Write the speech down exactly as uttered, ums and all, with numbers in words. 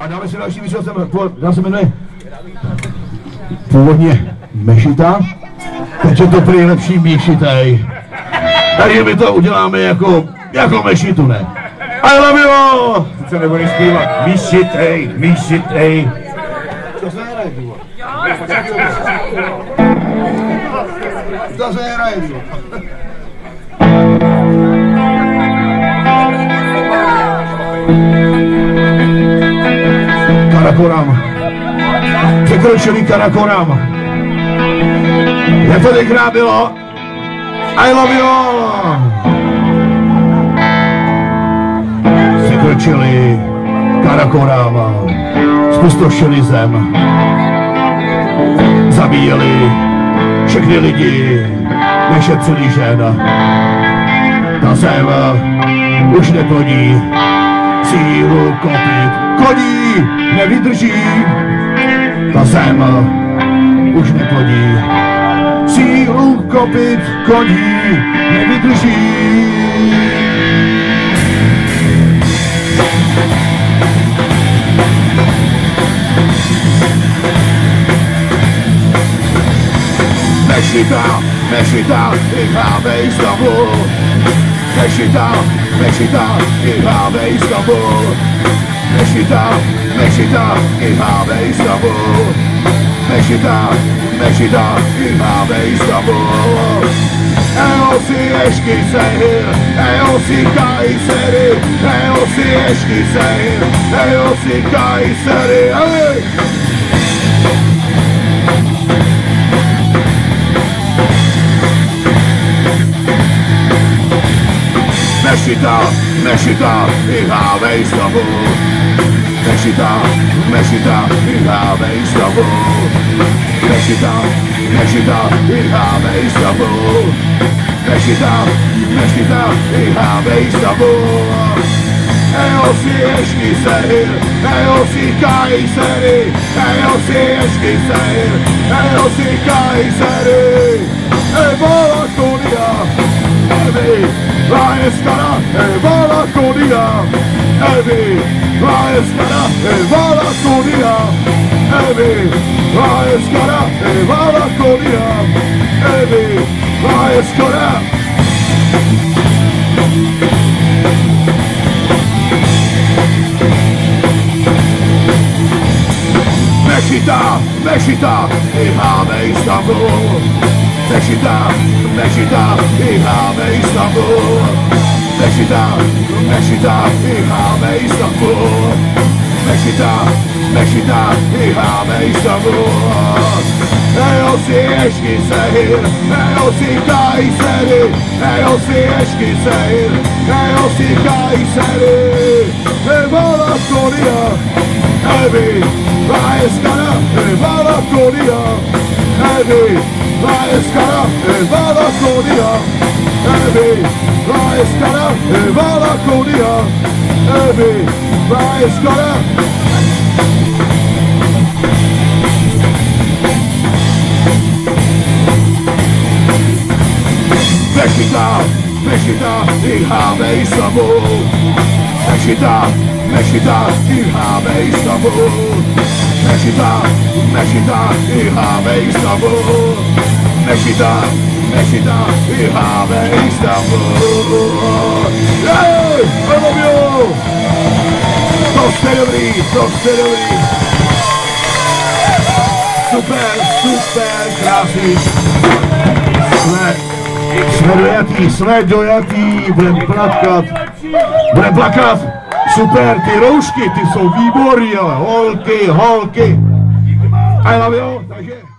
A dáme si další výzvu, která se jmenuje původně Mešita, teď je to prý lepší Míšitej. Takže my to uděláme jako, jako Mešitu, ne? I love you! Sice nebudeš zpívat Míšitej, Míšitej. To se hraje, důvod. To se hraje, důvod. Karakoram. Překročili Karakoram. Jak to tenkrát bylo? I love you all. Překročili Karakoram. Spustošili zem. Zabíjeli všechny lidi. Nešetřili žen. Ta zem už neplní sílu kopit. Koní nevydrží, ta zem už neplní sílu kopit, koní nevydrží. Mešita, Mešita, vyhráme Istanbul. Mešita, Mešita, vyhráme Istanbul. Mešita, Mešita, vyhráme Istanbul. Mešita, Mešita, vyhráme Istanbul. Ejo si eşki sehir, ejo si Kayseri, ejo si eşki sehir, ejo si Kayseri. Hey! Mešita, Mešita, vyhráme Istanbul. Mešita, Mešita, vyhráme Istanbul. Mešita, Mešita, vyhráme Istanbul. Mešita, Mešita, vyhráme Istanbul. Ejo si eşki sehir, ejo si Kayseri, ejo si eşki sehir, ejo si Kayseri. Eyvallah Konya, evi, Rajeskara, eyvallah Konya, evi, Rajeskara, eyvallah Konya, evi, Rajeskara, eyvallah Konya, evi, Rajeskara. Mešita, Mešita, vyhráme Istanbul. Mešita, Mešita, vyhráme Istanbul. Mešita, Mešita, vyhráme Istanbul. Mešita, Mešita, vyhráme Istanbul. Ejo si eşki sehir, ejo si Kayseri, ejo si eşki sehir, ejo si Kayseri. Eyvallah Konya, evi, Rajeskara, eyvallah Konya, evi, Rajeskara, eyvallah Konya, evi, Rajeskara, eyvallah Konya, evi, Rajeskara. Mešita, Mešita, vyhráme Istanbul. Mešita, Mešita, vyhráme Istanbul. Mešita, Mešita, vyhráme Istanbul. Mešita, Mešita, vyhráme Istanbul. Jej, I love you! To jste dobrý, to jste dobrý. Super, super, krásný. Jsme, jsme dojatý, jsme dojatý, budem plakat, budem plakat. Super, ty roušky, ty jsou výborný, ale holky, holky. I love you, takže...